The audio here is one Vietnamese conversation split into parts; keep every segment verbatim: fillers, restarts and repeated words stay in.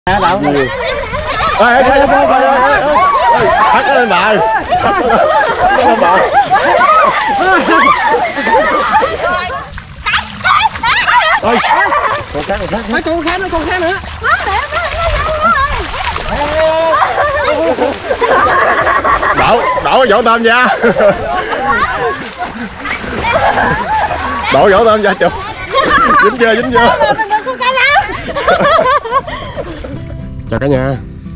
À, đâu? Ê, ê, ê, ê, bắt lên bài. Lên bài. Ôi, con khác, con khác. Ôi, con khác nữa, con khác nữa. Đổ, đổ vỗ tôm ra. Đổ vỗ tôm ra chụp. Dính chưa, dính chưa. Chào cả nhà.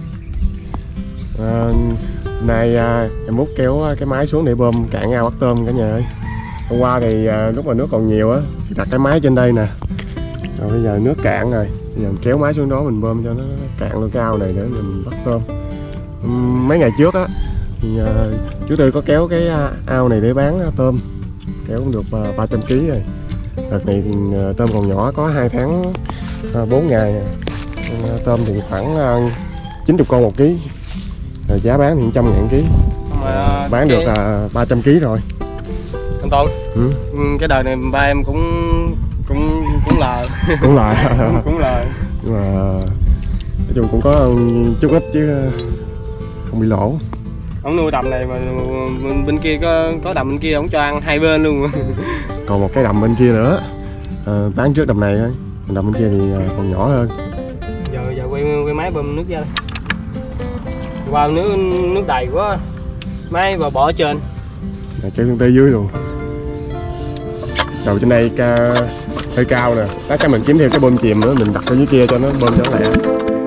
À, nay à, em múc kéo cái máy xuống để bơm cạn ao bắt tôm cả nhà ơi. Hôm qua thì à, lúc mà nước còn nhiều á thì đặt cái máy trên đây nè. Rồi bây giờ nước cạn rồi, bây giờ mình kéo máy xuống đó mình bơm cho nó cạn luôn cái ao này để mình bắt tôm. Uhm, mấy ngày trước á thì à, chú Tư có kéo cái ao này để bán tôm, kéo cũng được à, ba trăm ký rồi. Đợt này thì à, tôm còn nhỏ, có hai tháng à, bốn ngày. Tôm thì khoảng uh, chín mươi con một ký, rồi giá bán thì một trăm ngàn ký, uh, bán cái... được uh, ba trăm ký rồi. Anh Toàn, ừ? cái đời này ba em cũng cũng cũng lời, cũng lời, cũng, cũng lời. Nhưng mà nói chung cũng có chút ít chứ không bị lỗ. Ông nuôi đầm này mà bên kia có có đầm bên kia ông cho ăn hai bên luôn. Còn một cái đầm bên kia nữa, uh, bán trước đầm này thôi, đầm bên kia thì uh, còn nhỏ hơn. Giờ giờ quay quay máy bơm nước ra đây. Qua nước nước đầy quá. Máy vào bỏ ở trên. Này kéo xuống tới dưới luôn. Đầu trên đây ca, hơi cao nè. Lát cái mình kiếm thêm cái bơm chìm nữa mình đặt ở dưới kia cho nó bơm cho nó lẹ.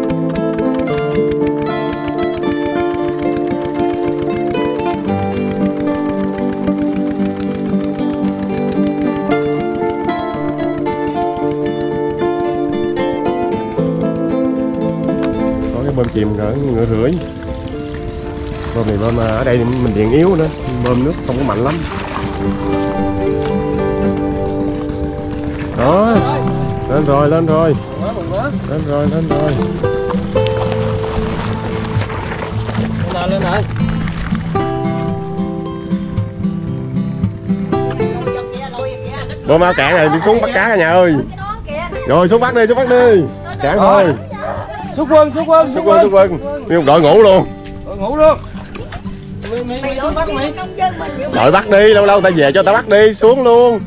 Bơm chìm cỡ nửa rưỡi. Bơm này bơm ở đây mình điện yếu nữa, bơm nước không có mạnh lắm. Đó, lên rồi, lên rồi, lên rồi, lên rồi. Lên lên rồi. Bơm ao cạn này đi xuống bắt cá cả nhà ơi. Rồi xuống bắt đi, xuống bắt đi. Cạn thôi. Xuất quân, xuất quân, xuất quân, xuất quân. Nguyên một đội ngủ luôn. Đội ngủ luôn. Mày mày mày xuống bắt mày. Đội bắt đi, lâu lâu ta về cho ta bắt đi, xuống luôn.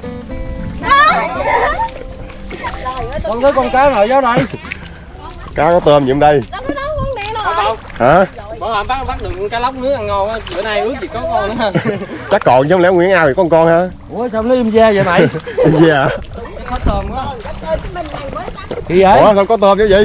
Con tới con cá nào vô đây? Cá có tôm gì đây? Hả? Bọn làm bắt bắt được cá lóc nước ăn ngon á, bữa nay ước gì có con nữa. Chắc còn chứ không lẽ Nguyễn Ao thì có con con hả? Ủa sao nó im da vậy mày? Im da hả? Có tôm quá. Gì vậy? Ủa không có tôm chứ gì?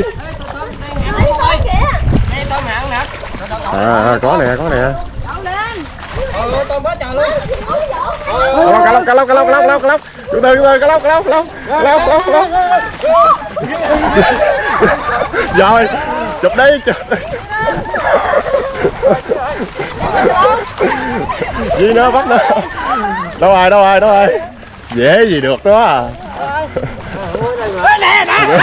Đây tôm hạng nè. À có nè, có nè. Ờ tôm quá trời luôn. Cá lóc, cá lóc, cá lóc, cá lóc, cá lóc, cá lóc. Chú Tư, chú Tư, cá lóc, cá lóc, cá lóc, cá lóc, cá lóc, cá lóc. Rồi, chụp đi, chụp đi. Gì nữa, bắt nữa. Đâu rồi, đâu rồi, đâu rồi. Dễ gì được đó à. Nè, nè,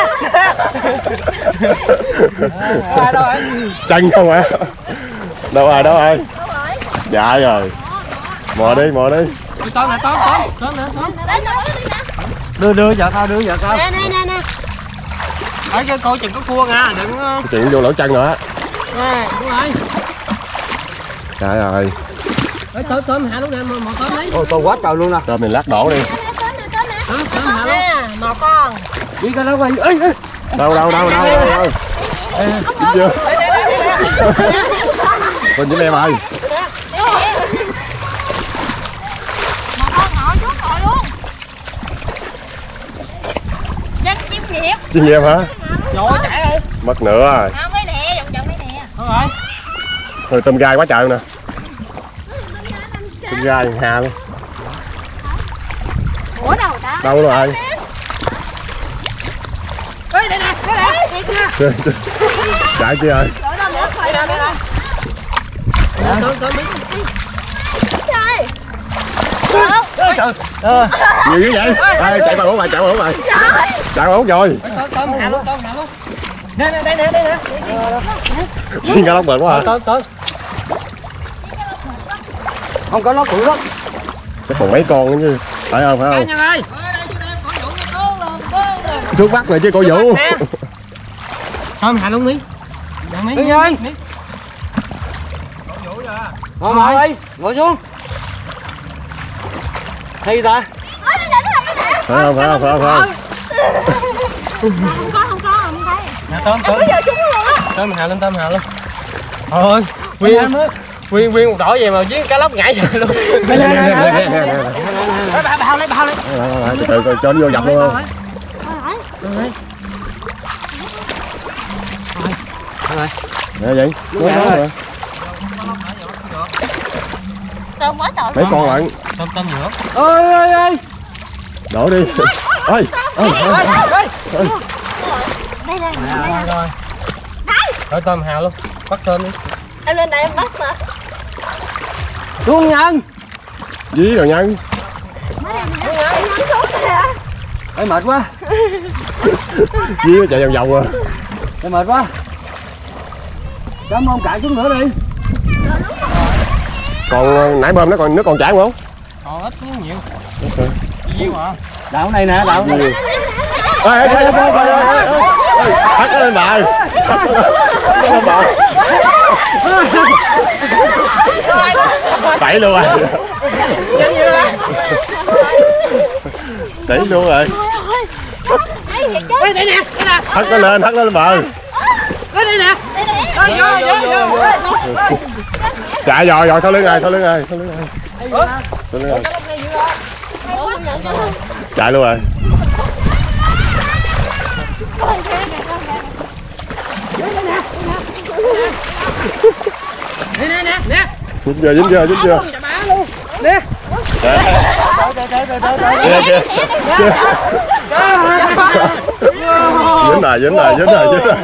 chân không hả? Đâu rồi, đâu rồi? Dạ rồi. Mò đi, mò đi. Tôm nè, tôm, tôm, tôm nè, tôm. Đưa, đưa giờ tao, đưa giờ tao. Nè, nè, nè, nè. Ở cho coi chừng có cua nha, đừng. Chuyện vô lỗ chân nữa. Nè, đúng rồi. Trời ơi. Ê, tôm, tôm hạ luôn nè, một tôm đấy. Ôi, tôm quá trời luôn nè. Tôm mình lát đổ đi. Tôm, tôm hạ luôn. Một con. Đi coi đâu quay. Ê, ê. Đâu, đâu, đâu, đâu, đâu, đâu. Chưa? Con với em ơi. Chim nghiệp hả? Trời chạy đi. Mất nữa rồi. Không mấy nè, vòng vòng mấy nè. Thôi rồi. Thôi tôm gai quá trời nè. Tôm gai hà luôn. Ủa đâu ta? Đâu rồi? Ê đây nè, đây nè. Chạy chưa ơi? Đây nè, đây nè. Tôm tôm biết. Trời. Trời. Ờ. Nhiều như vậy. Ê chạy vào hút rồi, chạy vào hút rồi. Chạy vào hút rồi. Tôm tôm hạ luôn, tôm hạ luôn. Nè nè đây nè, đây nè. Chiên cá lóc bền quá hả? Tôm tôm. Không có nó cũ lắm. Chắc còn mấy con nữa chứ. Phải không, phải không? Anh ơi. Xuống bắt rồi chứ cô Vũ. tôm hạ luôn đi. Đừng Đi ơi. Ngồi ngồi đi, ngồi xuống. Hay ta. Phải không, phải không, phải không, phải không? Không có, không có, không thấy. Nè tôm tôm. Bây giờ chúng luôn á. Tôm hạ lên, tôm hạ lên. Thôi, nguyên nguyên nguyên một đội về mà với cá lóc nhảy rồi luôn. Nè, nè, nè, nè, nè, nè. Bao bao lấy bao lấy. Từ từ từ cho nó vô dập luôn không? Nè vậy. Tôm quá trời. Mấy con lận. Tôm tôm nhiều lắm. Ơi ơi ơi. Đổ đi. Ơi. Ơi. Đây đây. Rồi rồi. Rồi tôm hạ luôn. Bắt tôm đi. Em lên đây em bắt mà. Xuống Nhân. Dí rồi Nhân. Ê mệt quá. Dí nó chạy vòng vòng rồi. Ê mệt quá. Cảm ơn cạn chút nữa đi. Còn nãy bơm nó còn nước còn chảy không? Còn ít chứ nhiều. Ok. Nhiều mà. Đảo này nè, đảo này. Ê ê ê ê ê. Thắt nó lên bờ. Lên bờ. Đẩy luôn rồi. Đẩy luôn rồi. Đây nè, đây nè. Thắt nó lên, thắt nó lên bờ. Đây nè. Đây nè. Vô vô vô. Chạy dò dò sau lưng rồi, sau lưng rồi, sau lưng rồi. Sau lưng rồi. Chạy luôn rồi. Nè nè nè nè. Dính chưa, dính chưa, dính chưa. Nè. Dính rồi, dính rồi, dính rồi, dính rồi.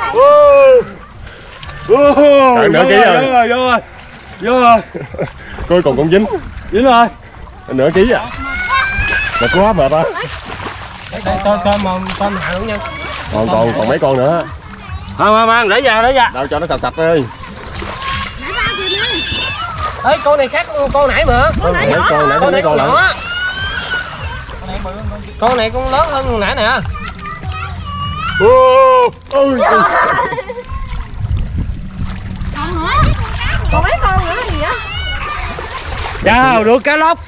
Cạn nửa ký rồi. Vô rồi, vô rồi. Vô rồi. Cuối cùng cũng dính. Dính rồi. Nửa ký à. Mệt quá, mệt á. Đây tôm tôm mồm tôm hạ luôn nha. Còn còn còn mấy con nữa. Không không không, để ra để ra. Đâu cho nó sạch sạch đi. Ê con này khác con nãy mà. Con nãy con nãy Con này con con lận. nhỏ. Con này con lớn hơn con nãy nè. Ôi. Còn mấy con nữa gì á? Chào, được cá lóc.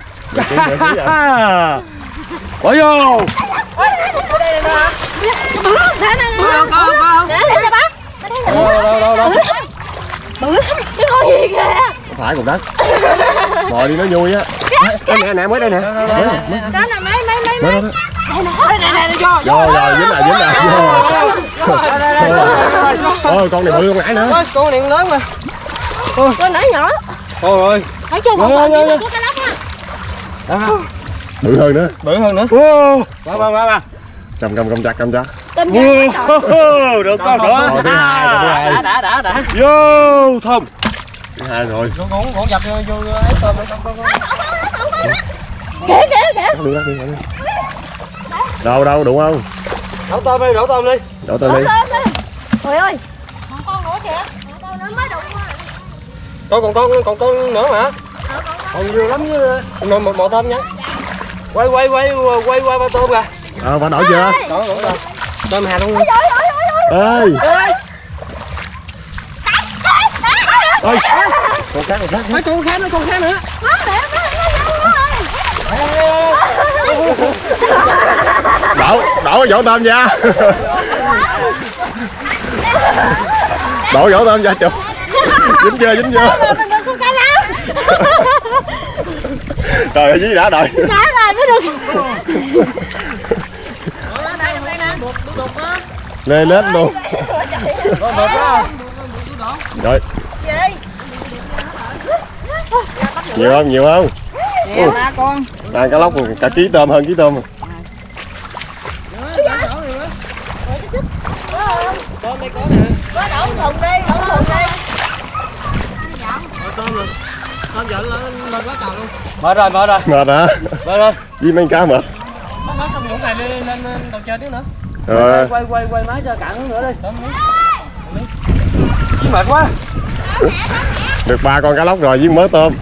Bỏ vô. Đây nè. Đây nè. Con con con. Để để cho bác. Đâu đâu đâu đâu. Bự lắm. Cái con gì kìa. Không phải cục đất. Bò đi nó vui á. Nè nè mới đây nè. Đó là mấy mấy mấy Mới mấy. đó. Đây nè nè vô. Vô rồi, dính lại, dính lại. Ôi con này bự con nãy nữa. Ôi con này lớn mà. Con nãy nhỏ. Ôi ơi. Thấy chưa con con gì của cái lóc á. Bự hơn nữa. Bự hơn nữa. Ba ba ba ba. Cầm cầm cầm chặt cầm chặt. Tên gì? Được con nữa. Rồi thứ hai, rồi thứ hai. Đã đã đã đã. Vô thơm. Thứ hai rồi. Con con con dập vô vô ấy tôm con con con. Kìa kìa kìa. Bắt đi, bắt đi, bắt đi. Đâu đâu đủ không? Đổ tôm đi, đổ tôm đi. Đổ tôm đi. Trời ơi. Còn con nữa kìa. Con nữa mới đụng thôi. Con còn con còn con nữa mà. Còn nhiều lắm chứ. Một một, một tôm nha. Quay quay quay quay qua ba tôm kìa. Ờ bà đổi chưa? Đó đó. Tôm hà luôn. Ê. Ôi. Con khác con khác. Mấy con khác nữa, con khác nữa. Đổ đổ vỏ tôm ra. Đổ vỏ tôm ra chụp. Dính chưa, dính chưa? Trời ơi, dí đã đợi. Đã rồi mới được. Lê lết luôn. Rồi. Nhiều không, nhiều không? Nhiều ba con. À, cá lóc cả ký tôm hơn ký tôm. Tôm đây có nè. Có đổ thùng đi, đổ thùng đi. Tôm rồi. Tôm giận lên lên quá trời luôn. Mệt rồi, mệt rồi. Mệt hả? Mệt rồi. Với mấy cá mệt. Nó không những này lên lên đầu chơi tiếp nữa. Rồi. Quay quay quay máy cho cạn nữa đi. Chứ mệt quá. Được ba con cá lóc rồi với mớ tôm.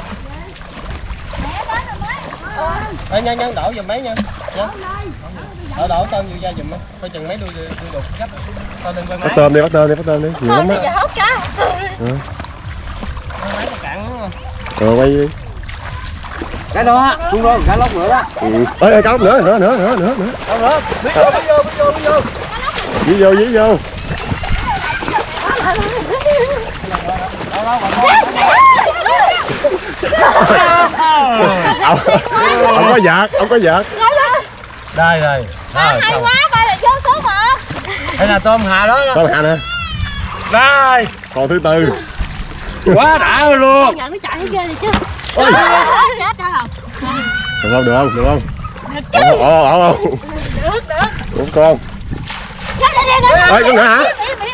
Ê nhân nhân đổ giùm mấy nhân. Nhân. Ở đổ tôm vô ra giùm á, coi chừng mấy đuôi đuôi đục gấp. Tao đừng quay máy. Bắt tôm đi, bắt tôm đi, bắt tôm đi, nhiều lắm Thôi á. bây giờ hốt cá. Ừ. Máy nó cạn đúng không? Rồi quay đi. Cái đó, xuống luôn, cái lóc nữa đó. Ừ. Ê, ê, cá lóc nữa, nữa, nữa, nữa, nữa, nữa. Đâu nữa, biết vô, biết vô, biết vô, biết vô. Dí vô, dí vô. ông, ông có vợt, ông có vợt. Đây rồi. Hay quá, ba là vô số một. Đây là tôm hà đó. Tôm hà nè. Đây. Còn thứ tư. Quá đã luôn. Nhận nó chạy hết ghê này chứ. Ôi. Chết rồi không? Được không, được không, được không? Được chứ. Ồ, ồ, ồ. Được, được. Ủa con. Ê, con nữa hả?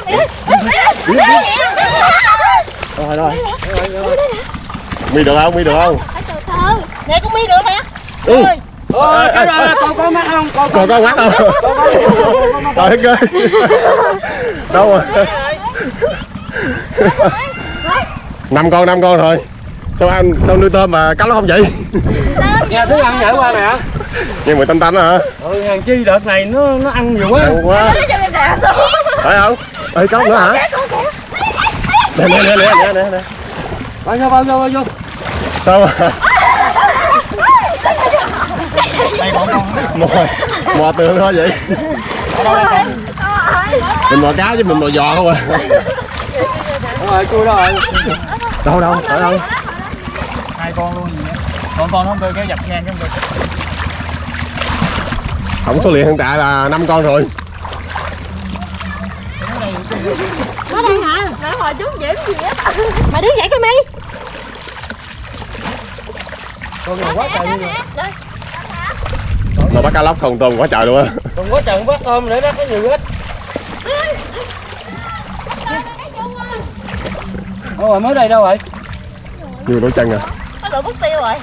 Rồi, rồi. Mi được không, mi được không? Phải từ từ. Nè con Mi được hả? Ừ. Ôi, cái đó con có mắt không? Con Còn con mắt không? Trời đất ơi. Đâu rồi? Năm con, năm con rồi. Sao anh, sao nuôi tôm mà cá nó không vậy? nhà thứ ăn nhảy qua nè. Nhưng mà tanh tanh hả? Ừ, hàng chi đợt này nó nó ăn nhiều quá. Ăn quá. Phải không? Ê, cá nữa hả? Nè, nè, nè, nè, nè, nè, nè. Bao vô, bao vô, bao vô. Sao mà? Mò, mò tường thôi vậy. Mình mò cá chứ mình mò giò không à. Đúng rồi, cua đó rồi. Đâu đâu, ở đâu? Hai con luôn gì nữa. Còn con không tôi kéo dập ngang cái không được. Tổng số lượng hiện tại là năm con rồi. Có đây hả? Nãy hồi trúng diễm gì á. Mày đứng dậy cái Mi. Con nhiều quá trời luôn. Mà bắt cá lóc không tôm quá trời luôn á. Đừng có chừng bắt tôm nữa đó, có nhiều ít. Đâu rồi, mới đây đâu rồi? Nhiều đôi chân à. Có lửa bút tiêu rồi.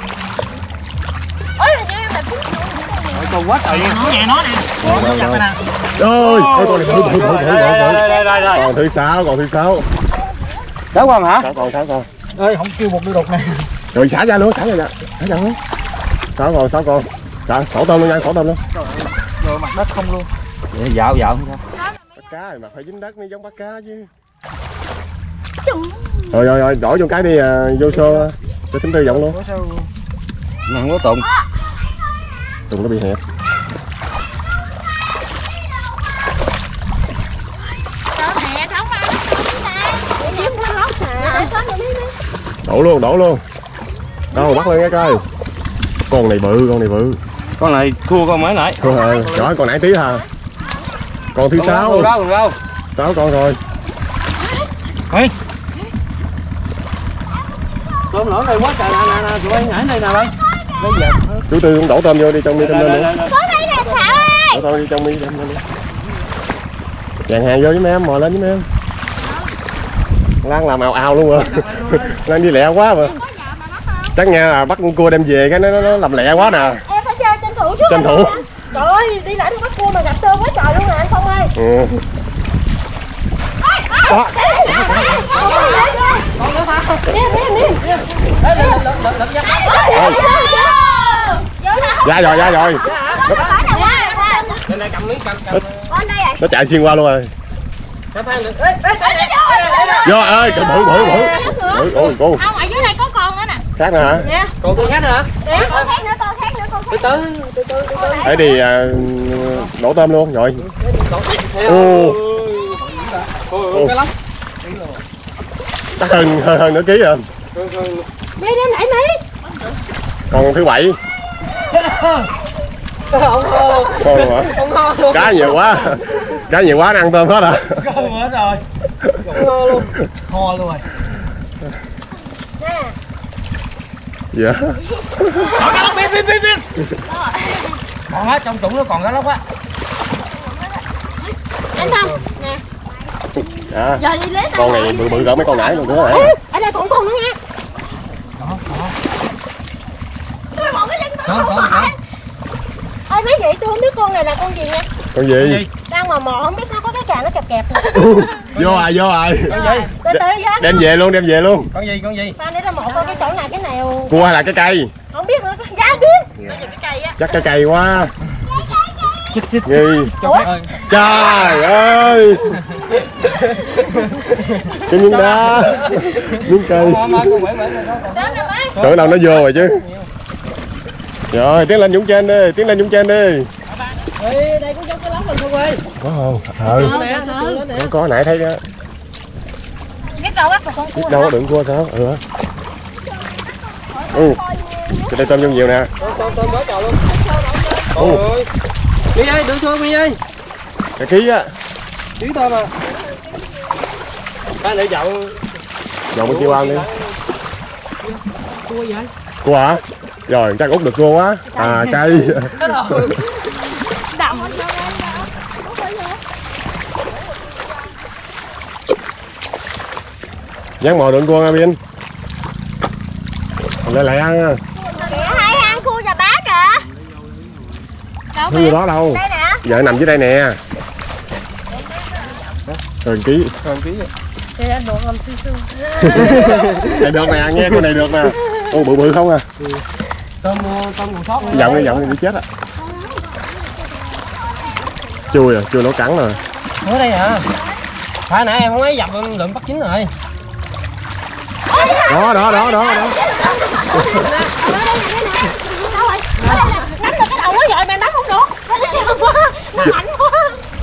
Ôi là như em là phút. Còn quá trời. Nó nghe nó nè. Đâu, đâu, đâu. Ôi, ôi con này thử thử thử thử Đây, đây, đây, đây. còn thứ sáu, còn thứ sáu. Sáu con hả? Sáu con, sáu con. Ơi không kêu một đuôi đục nè. Rồi xả ra luôn, xả ra ra. Xả ra luôn. Sáu con, sáu con. Xả, sổ tôm luôn nha, sổ tôm luôn. Rồi mặt đất không luôn. Vậy dạo dạo không sao? Bắt cá mà phải dính đất mới giống bắt cá chứ. Rồi rồi rồi, đổi vô cái đi à, vô xô cho thím Tư giọng luôn. Nó không có tụng. Tụng nó bị hẹp. Đổ luôn, đổ luôn. Đâu bắt lên cái coi. Con này bự, con này bự. Con này thua con mới nãy. Rồi, rồi còn nãy tí hả? Còn thứ sáu. Còn đâu, còn đâu. Sáu con rồi. Ê. Tôm lỗ này quá trời nè nè nè, tụi bay nhảy này nè bay. Bây giờ Chú Tư cũng đổ tôm vô đi trong mi tôm lên nữa. Có đây nè Thảo ơi. Đổ tôm đi trong mi tôm lên. Dàn hàng vô với mấy em, mò lên với mấy em. Lan làm ào ào luôn rồi. Lan đi lẹ quá mà. Chắc nghe là bắt con cua đem về cái nó, nó, nó làm lẹ quá nè. Em phải chơi tranh thủ trước. Tranh thủ. Trời ơi, đi lại đi bắt cua mà gặp tôm quá trời luôn nè anh Phong ơi. Ừ. Đó. Ra rồi, ra rồi. Nó chạy xuyên qua luôn rồi. Vô ơi, bự bự bự bự. Bự ôi cô. Không, ở dưới này có con nữa nè. Khác nữa hả? còn con khác nữa hả? Con khác nữa, con khác nữa, con khác. Từ từ, từ từ, từ từ. Để đi à, đổ tôm luôn rồi. Ô. Ôi, cái lóc. Chắc hơn hơn, hơn nửa ký rồi. Mi đem lại Mi. Còn thứ bảy. Không ngon luôn. Con luôn hả? Không ngon luôn. Cá nhiều quá. Cá nhiều quá nó ăn tôm hết à. Không hết rồi. Không ngon luôn. Ho luôn rồi. Nè. Dạ. Còn cá lóc biết biết biết biết. Còn á, trong trũng nó còn cá lóc á. Anh Phong, nè. À, Giờ đi lấy con này bự bự cỡ mấy con nãy luôn nữa nãy. Ở đây còn con nữa nha. Đó, đó. Còn cái dân Đó, đó, đó. ơi mấy vậy tôi không biết con này là con gì nha. Con gì? Đang mò mò không biết nó có cái càng nó kẹp kẹp nè. Vô à, vô à. Con gì? Từ từ giá. Đem về luôn, đem về luôn. Con gì, con gì? Ba để ra một coi cái chỗ nào cái nào. Cua hay là cái cây? Không biết nữa, giá biết. Bây giờ cái cây á. Chắc cái cây quá. Nghi. Trời ơi. Cái miếng đá. Miếng cây. Tưởng đâu nó vô rồi chứ. Rồi tiến lên Dũng trên đi, tiến lên Dũng trên đi. Đây có giống cái lóng mình không ơi? Có không? Ừ. Có, có nãy thấy đó. Biết đâu bắt con cua. Biết đâu có đựng cua sao? Ừ. Ừ. Cái đây tôm vô nhiều nè. Tôm tôm bớt trò luôn. Ừ. Ôi. Đi ơi, đừng xua đi ơi. Cái ký á. Ký tôm à. Ta để dậu. Dậu bên kia ăn đi. Cua vậy? Cua hả? Rồi chắc út được cua quá. À cây. Đậm. Dán mò đựng cua nha Biên. Lại lại ăn nha. Kìa hai ăn cua và bá kìa. Đâu Không gì đó đâu. Đây nè. Vợ nằm dưới đây nè. Hơn ký. Hơn ký vậy. Đây ăn đồ không xương xương. Này được nè, nghe con này được nè. Ô bự bự không à. Ừ. Tôm tôm còn sót. Giọng đi, giọng đi bị chết á. Chui à, chui lỗ cắn rồi. Ở đây hả? Phải nãy em không ấy dập lượng bắt chín rồi. Đó đó đó đó đó. Nắm được cái đầu quá vậy mà nắm không được. Nó mạnh quá.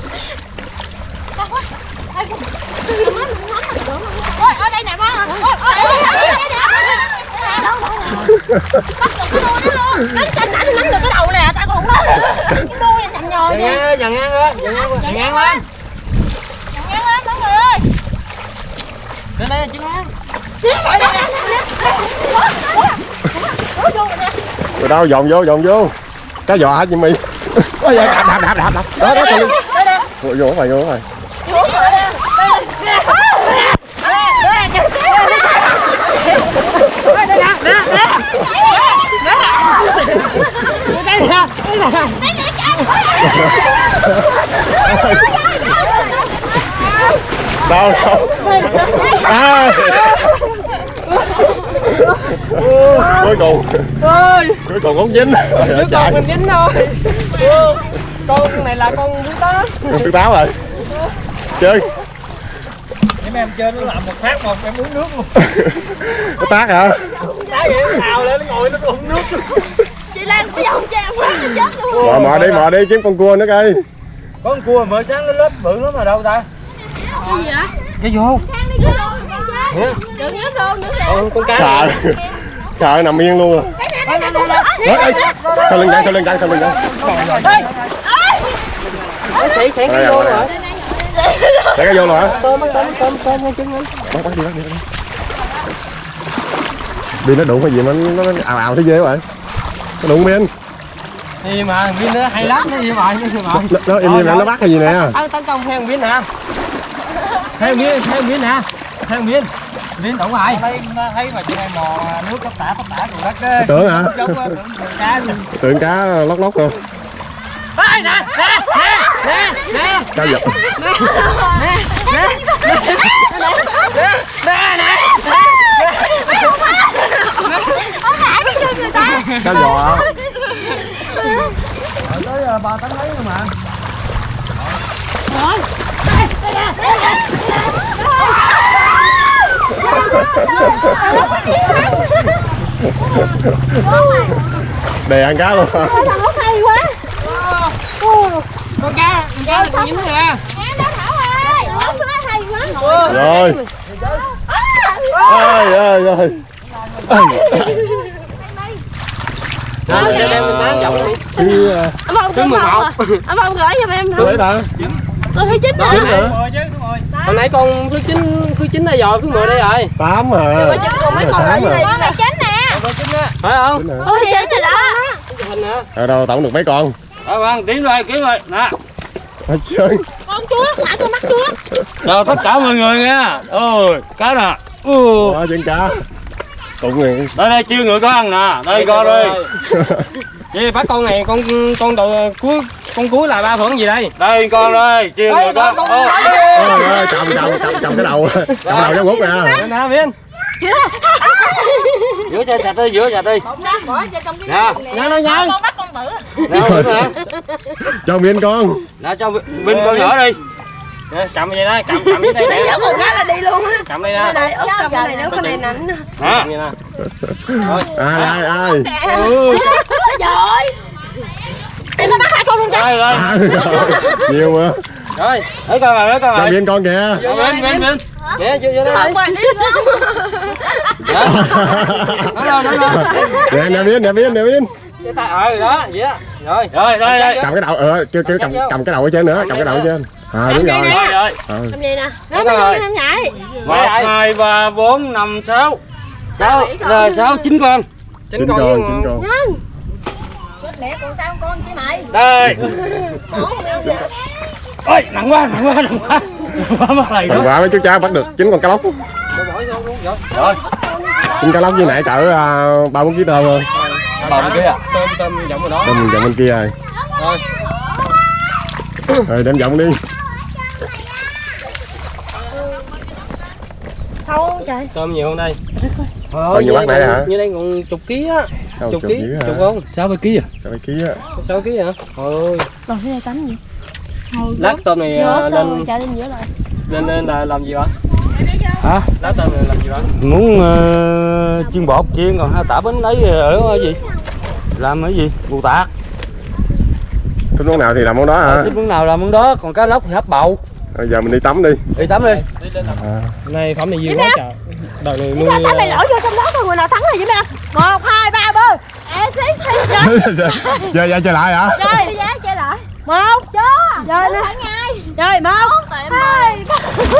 Ôi ở đây nè ba. Ôi ôi ôi đây nè. Đâu đâu. Bắt được cái đuôi nó luôn. Nắm chanh nãy nắm được cái đầu nè, ta còn không nói. Cái đuôi là chành nhồi nha. Dần ngang lên, dần ngang lên. Dần ngang lên. Dần ngang lên mọi người ơi. Lên đây chị Lan. Rồi đâu dồn vô dồn vô. Cá giò hả chị My? Ôi dạ đạp đạp đạp đạp đạp. Đó đó trời. Vô vô rồi vô rồi. Đâu đâu. À. Cuối cùng. Ơi. Cuối cùng không dính. Cuối cùng mình dính rồi. Con này là con thứ tám. Con thứ tám rồi. Chơi. Em em chơi nó làm một phát một em uống nước luôn. Nó tát hả? Tát vậy nó ào lên nó ngồi nó uống nước. Chị Lan có dòng cho em quá chết luôn. Mò mò đi mò đi kiếm con cua nữa coi. Có con cua mới sáng nó lớp bự lắm mà đâu ta? Cái gì vậy? Cái vô. Thang đi vô luôn. Đừng nhớ rôn nữa kìa. Con con cá. Trời. Trời nằm yên luôn. Ê, sao lưng dặn sao lưng dặn sao lưng dặn. Sẽ sẽ cái vô rồi. Sẽ cái vô rồi hả? Tôm tôm tôm tôm hai chân anh. Bắt bắt đi bắt đi. Đi nó đụng cái gì mà nó, nó ào ào thế ghê vậy? Nó đụng bên. Thì mà viên nó hay lắm nó như vậy như vậy. Nó, nó im im nó bắt cái gì nè. Tấn tấn công theo viên nè. Theo viên theo viên nè. Theo viên. Viên đụng lại. Đây thấy mà chị này mò nước cấp tả cấp tả đồ đất đấy. Tưởng hả? Giống tượng cá luôn. Tượng cá lóc lóc luôn. Đây nè nè nè nè. Cá giật. Nè nè nè nè. Cá giò hả? Tới ba tấn mấy mà. Rồi. Đè ăn cá luôn hả? Thằng út hay quá. Con cá, con cá nó dính rồi à. Em đã thảo ơi. Út nó hay quá. Rồi. Ơi ơi ơi. Rồi để đem mình tán chồng đi. Cứ Ông ông Thứ mười một. Ông ông gửi giùm em. lấy đã. Tôi thấy chín rồi. Chín hả? Hồi nãy con thứ chín thứ chín đây rồi, thứ mười đây rồi. Tám hả? Mấy con ở dưới đây. Con này chín nè. Con chín á. Phải không? Chín hả? Con thấy chín rồi đó. Chụp hình nè. Ở đâu tổng được mấy con? Rồi vâng, kiếm rồi, kiếm rồi. Nè. Hết trơn. Con trước, lại con mắt trước. Chào tất cả mọi người nha. Ôi, cá nè. Ừ. Đó chân cá. Tụng này. Đây đây chưa người có ăn nè. Đây coi đi. Vậy bắt con này con con đầu cuối con cuối là ba phượng gì đây? Đây con đây, chưa người có. Ôi ơi, cầm cầm cầm cầm cái đầu. Cầm đầu cho Út nè. Nè Viên. Giữa sạch sạch đi, giữa sạch đi. Bỏ cho trong cái Nè. Nè nó nhanh. con bắt con bự. Cho miên con. Nè cho Vinh con nhỏ đi. Nè, cầm vậy đó, cầm cầm dưới đây nè. Nhớ một cái là đi luôn á. Cầm đây nè. Đây, úp cầm này nếu con này nảnh. Nè. Ai ai ai. Ừ. Trời. Em nó bắt hai con luôn chứ. Rồi rồi. Nhiều mà. Rồi, lấy con rồi, lấy con Cho rồi. miên con kìa. Vinh Vinh Vinh. Nè, vô vô đây. Không quên đi luôn. Nó lên, nó lên. Nè nè miên nè miên nè miên. Cái tay ờ đó, vậy đó. Rồi, rồi rồi rồi. Cầm cái đầu ờ kêu kêu cầm cầm cái đầu ở trên nữa, cầm cái đầu ở trên. À đúng rồi. Rồi rồi. Ờ. Làm gì nè? Nó Nó rồi. không nhảy. một, hai, ba, bốn, năm, sáu. sáu, rồi sáu, chín con. Chín con, chín con. Chết mẹ con sao con chứ mày. Đây. Ôi, nặng quá, nặng quá, nặng quá. Nặng quá mất này đó. Hồi qua mấy chú cháu bắt được chín con cá lóc. Rồi. Chín cá lóc với nãy cỡ ba bốn ký tôm thôi. Tôm kia à? Tôm tôm giọng rồi đó. Tôm giọng bên kia rồi. Rồi. Rồi đem giọng đi. Sâu trời. Tôm nhiều hơn đây. Còn nhiều bác nãy hả? Như đây còn chục ký á. Đâu, Chục chục ký, ký hả? chục không? Sáu mươi ký à? Sáu mươi ký á. Sáu ký hả? Ôi. Còn cái này tánh gì? Lát tôm này Giữa sao lên chạy lên giữa lại. lên lên là làm gì bạn? Hả? Lát tôm này làm gì bạn? Muốn uh, chiên bột chiên, còn hai tả bánh lấy ở cái gì? Làm cái gì? Bù tạt. Thích món nào thì làm món đó hả? Thích món nào làm món đó, còn cá lóc thì hấp bầu. Bây giờ mình đi tắm đi. Đi tắm đi. À. Này phẩm này nhiều quá trời. Đời này nuôi. Tao mày lỗi vô trong đó thôi, người nào thắng rồi với mày. Một, hai, ba, bơi. Ê, xí, xí, chơi. Chơi chơi chơi lại hả? Chơi, giá chơi lại. Một, chưa. Chơi nè. Chơi, một, hai, ba.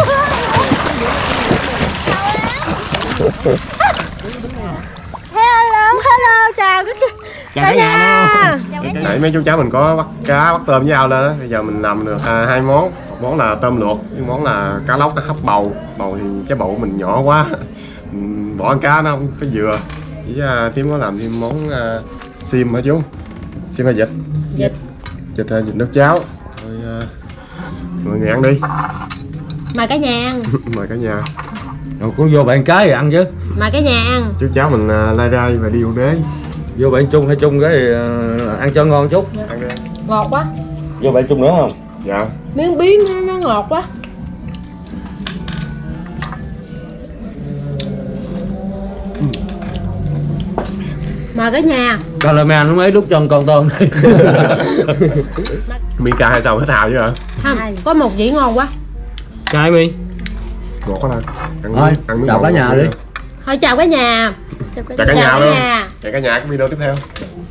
Hello, hello, chào cả nhà. Nãy mấy chú cháu mình có bắt cá bắt tôm với ao lên á, bây giờ mình làm được à, hai món, một món là tôm luộc, với món là cá lóc hấp bầu. Bầu thì cái bầu mình nhỏ quá, mình bỏ cá nó không có vừa. Chỉ à, Thím có làm thêm món à, xiêm hả chú? Xiêm hay vịt? Vịt. Vịt hay vịt nấu cháo. Rồi à, mọi người ăn đi. Mời cả nhà ăn. Mời cả nhà. Rồi cũng vô bạn cái rồi ăn chứ. Mời cả nhà ăn. Chú cháu mình à, lai rai và đi uống đế. Vô bạn chung hay chung cái uh, ăn cho ngon chút. Ăn đi. Ngọt quá. Vô bạn chung nữa không? Dạ. Miếng biến nó, nó ngọt quá. Mời cả nhà. Caramel lúc ấy đút cho con tôm đi. Miên ca hay sao hết hào chứ hả? Không, có một dĩ ngon quá. Chai mi. Ngọt quá lên. Ăn Thôi, miếng- ăn miếng chào ngọt cả nhà ngọt đi. nữa. Thôi chào cả nhà. Chào cả nhà luôn. Chào cả nhà cái video tiếp theo.